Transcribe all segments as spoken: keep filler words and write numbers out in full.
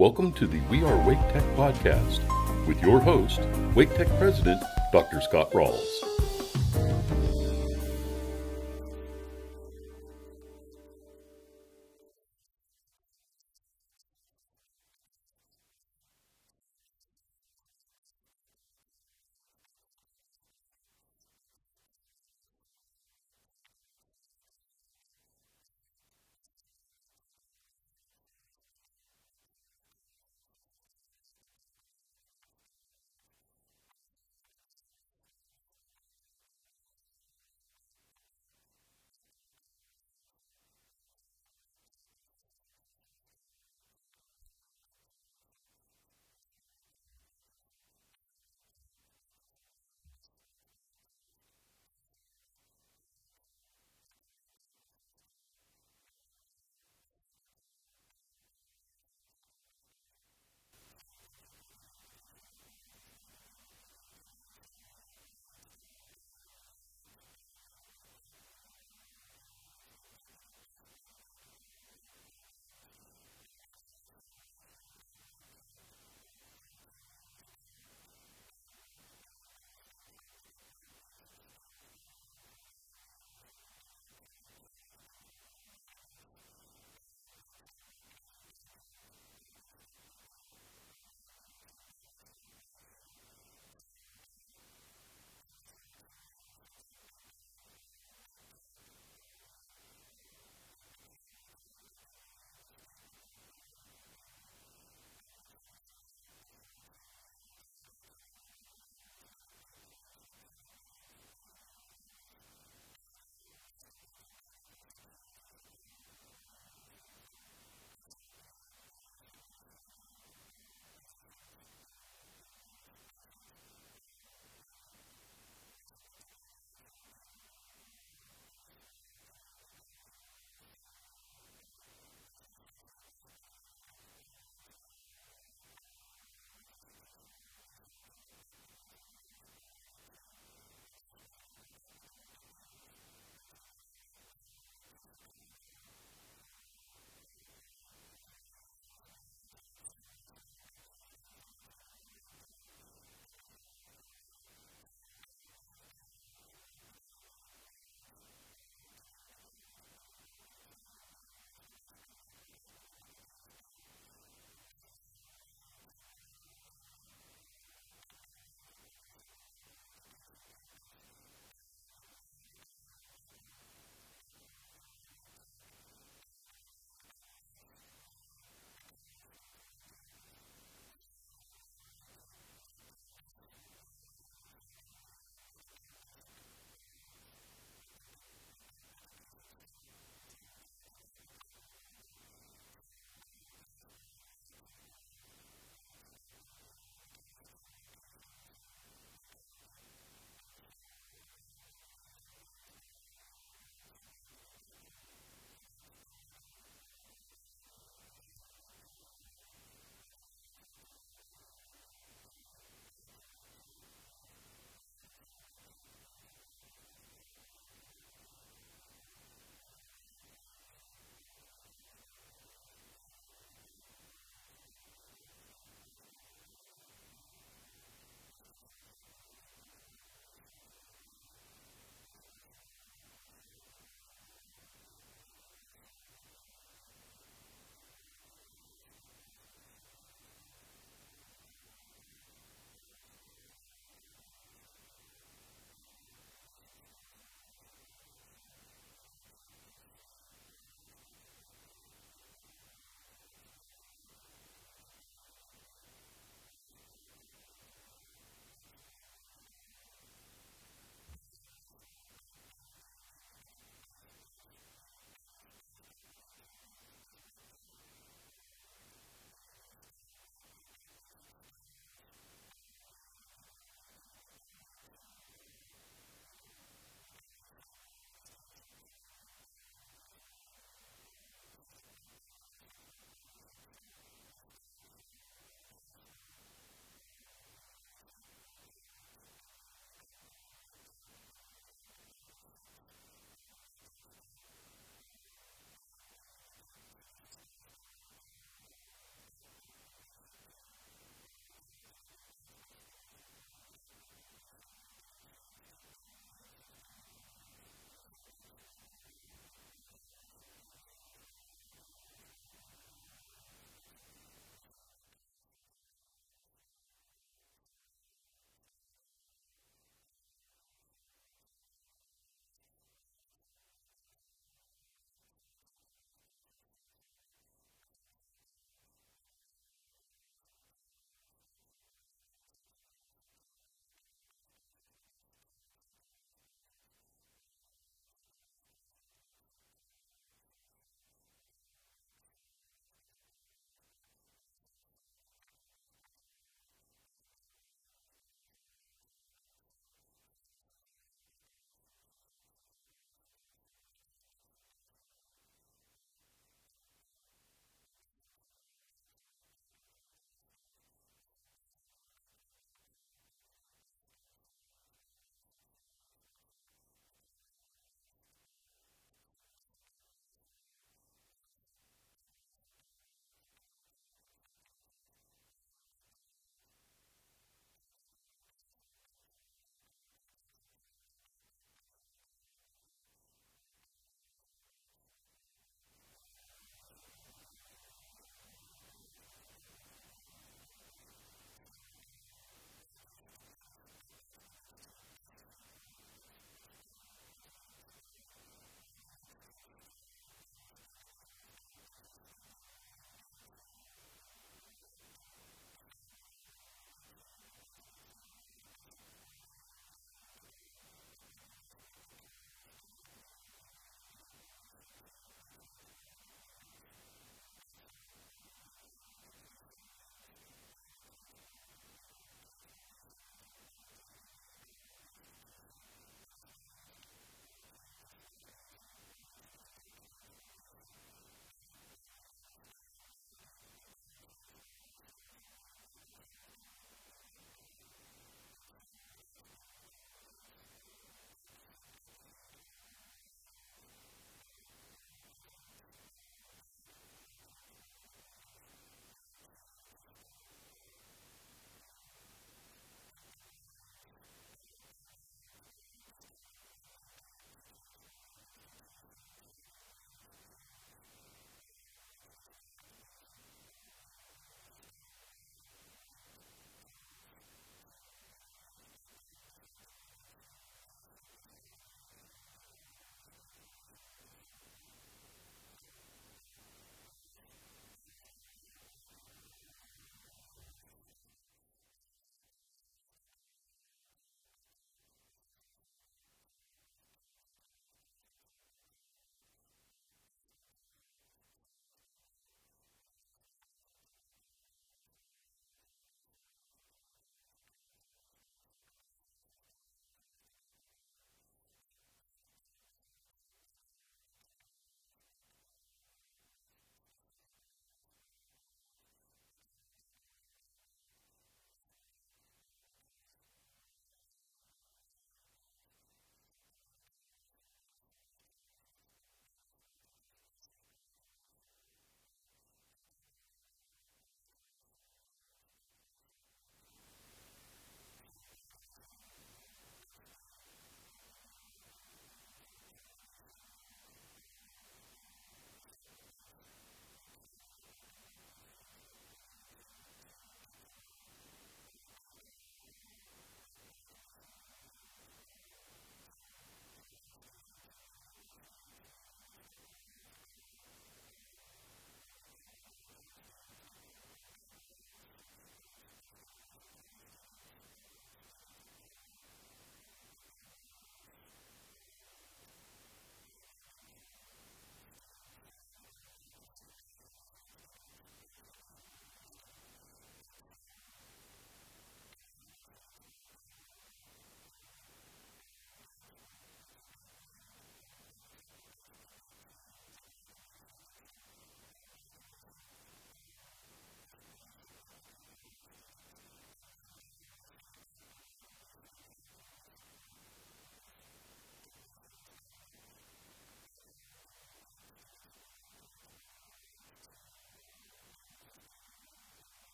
Welcome to the We Are Wake Tech podcast with your host, Wake Tech President, Doctor Scott Rawls.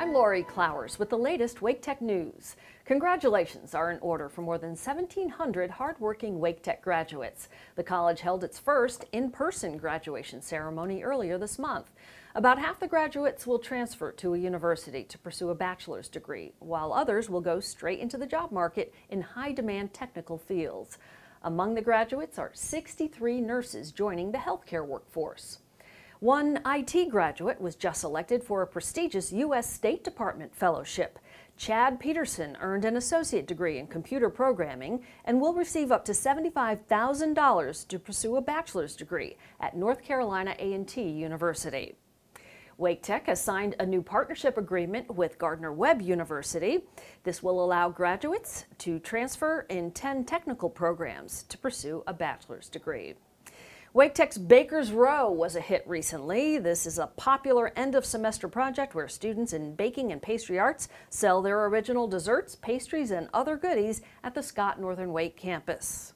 I'm Lori Clowers with the latest Wake Tech news. Congratulations are in order for more than seventeen hundred hardworking Wake Tech graduates. The college held its first in-person graduation ceremony earlier this month. About half the graduates will transfer to a university to pursue a bachelor's degree, while others will go straight into the job market in high-demand technical fields. Among the graduates are sixty-three nurses joining the healthcare workforce. One I T graduate was just selected for a prestigious U S State Department fellowship. Chad Peterson earned an associate degree in computer programming and will receive up to seventy-five thousand dollars to pursue a bachelor's degree at North Carolina A and T University. Wake Tech has signed a new partnership agreement with Gardner-Webb University. This will allow graduates to transfer in ten technical programs to pursue a bachelor's degree. Wake Tech's Baker's Row was a hit recently. This is a popular end-of-semester project where students in baking and pastry arts sell their original desserts, pastries, and other goodies at the Scott Northern Wake campus.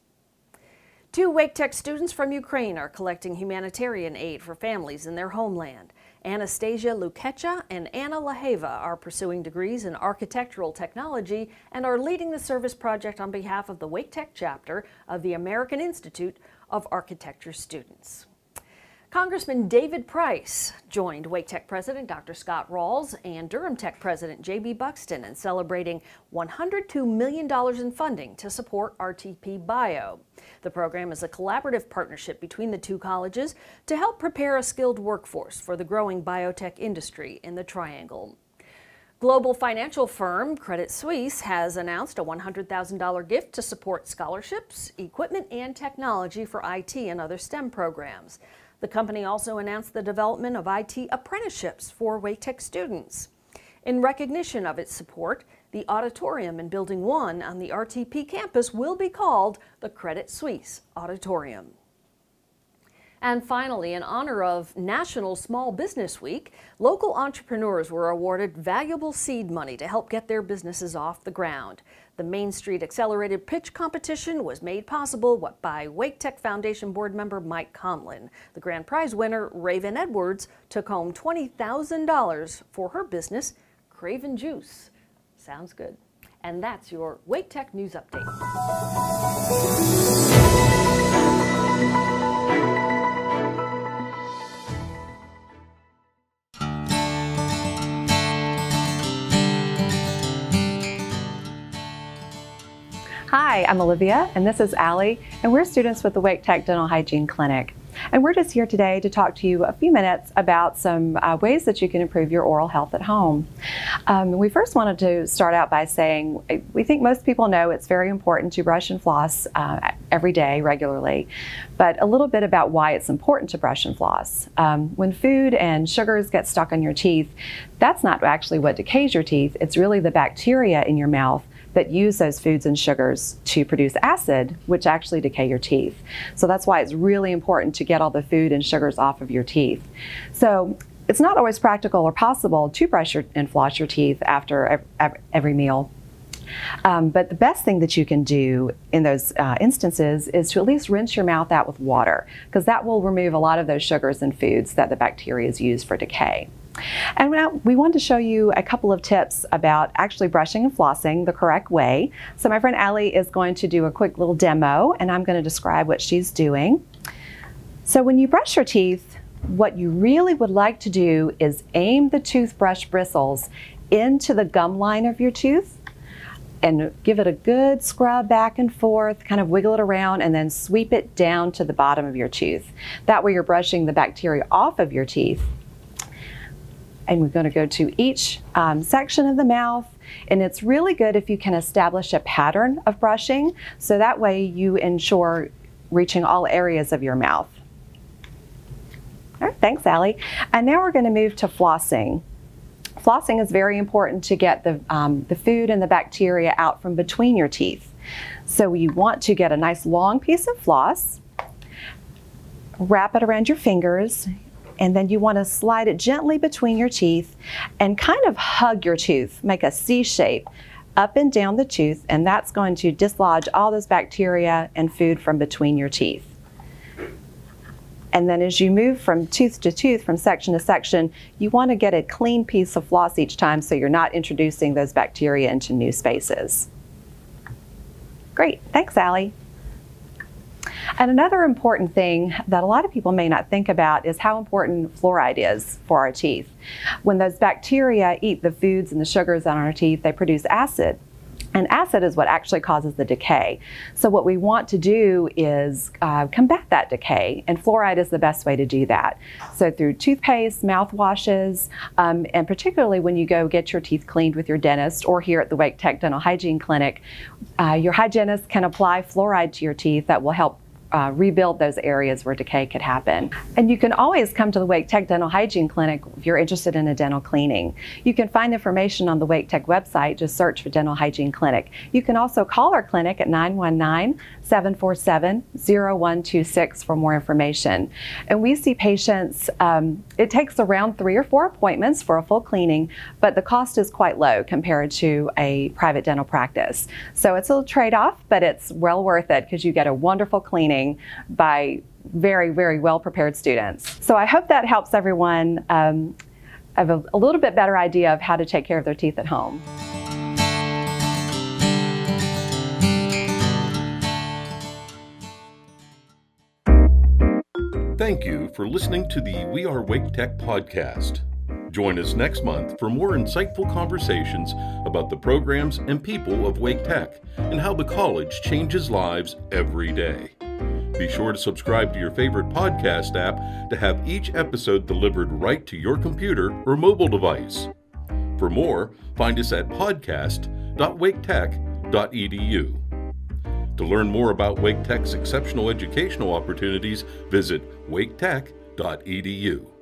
Two Wake Tech students from Ukraine are collecting humanitarian aid for families in their homeland. Anastasia Lukecha and Anna Laheva are pursuing degrees in architectural technology and are leading the service project on behalf of the Wake Tech chapter of the American Institute of Architecture students. Congressman David Price joined Wake Tech President Doctor Scott Rawls and Durham Tech President J B Buxton in celebrating one hundred two million dollars in funding to support R T P Bio. The program is a collaborative partnership between the two colleges to help prepare a skilled workforce for the growing biotech industry in the Triangle. Global financial firm Credit Suisse has announced a one hundred thousand dollar gift to support scholarships, equipment, and technology for I T and other STEM programs. The company also announced the development of I T apprenticeships for Wake Tech students. In recognition of its support, the auditorium in Building one on the R T P campus will be called the Credit Suisse Auditorium. And finally, in honor of National Small Business Week, local entrepreneurs were awarded valuable seed money to help get their businesses off the ground. The Main Street Accelerated Pitch Competition was made possible by Wake Tech Foundation board member Mike Conlin. The grand prize winner, Raven Edwards, took home twenty thousand dollars for her business, Craven Juice. Sounds good. And that's your Wake Tech News Update. Hi, I'm Olivia, and this is Allie, and we're students with the Wake Tech Dental Hygiene Clinic. And we're just here today to talk to you a few minutes about some uh, ways that you can improve your oral health at home. Um, we first wanted to start out by saying we think most people know it's very important to brush and floss uh, every day regularly, but a little bit about why it's important to brush and floss. Um, when food and sugars get stuck on your teeth, that's not actually what decays your teeth, it's really the bacteria in your mouth that use those foods and sugars to produce acid, which actually decay your teeth. So that's why it's really important to get all the food and sugars off of your teeth. So it's not always practical or possible to brush your, and floss your teeth after every, every meal. Um, but the best thing that you can do in those uh, instances is to at least rinse your mouth out with water, because that will remove a lot of those sugars and foods that the bacteria use for decay. And now we wanted to show you a couple of tips about actually brushing and flossing the correct way. So my friend Allie is going to do a quick little demo, and I'm going to describe what she's doing. So when you brush your teeth, what you really would like to do is aim the toothbrush bristles into the gum line of your tooth and give it a good scrub back and forth, kind of wiggle it around, and then sweep it down to the bottom of your tooth. That way you're brushing the bacteria off of your teeth. And we're going to go to each um, section of the mouth, and it's really good if you can establish a pattern of brushing, so that way you ensure reaching all areas of your mouth. All right, thanks, Allie. And now we're going to move to flossing. Flossing is very important to get the, um, the food and the bacteria out from between your teeth. So you want to get a nice long piece of floss, wrap it around your fingers, and then you want to slide it gently between your teeth and kind of hug your tooth, make a C shape up and down the tooth, and that's going to dislodge all those bacteria and food from between your teeth. And then as you move from tooth to tooth, from section to section, you want to get a clean piece of floss each time so you're not introducing those bacteria into new spaces. Great, thanks, Allie. And another important thing that a lot of people may not think about is how important fluoride is for our teeth. When those bacteria eat the foods and the sugars on our teeth, they produce acid. And acid is what actually causes the decay. So what we want to do is uh, combat that decay, and fluoride is the best way to do that. So through toothpaste, mouthwashes, um, and particularly when you go get your teeth cleaned with your dentist or here at the Wake Tech Dental Hygiene Clinic, uh, your hygienist can apply fluoride to your teeth that will help Uh, rebuild those areas where decay could happen. And you can always come to the Wake Tech Dental Hygiene Clinic if you're interested in a dental cleaning. You can find information on the Wake Tech website, just search for Dental Hygiene Clinic. You can also call our clinic at nine one nine, seven four seven, zero one two six for more information. And we see patients, um, it takes around three or four appointments for a full cleaning, but the cost is quite low compared to a private dental practice. So it's a trade-off, but it's well worth it because you get a wonderful cleaning by very, very well-prepared students. So I hope that helps everyone um, have a, a little bit better idea of how to take care of their teeth at home. Thank you for listening to the We Are Wake Tech podcast. Join us next month for more insightful conversations about the programs and people of Wake Tech and how the college changes lives every day. Be sure to subscribe to your favorite podcast app to have each episode delivered right to your computer or mobile device. For more, find us at podcast dot wake tech dot e d u. To learn more about Wake Tech's exceptional educational opportunities, visit wake tech dot e d u.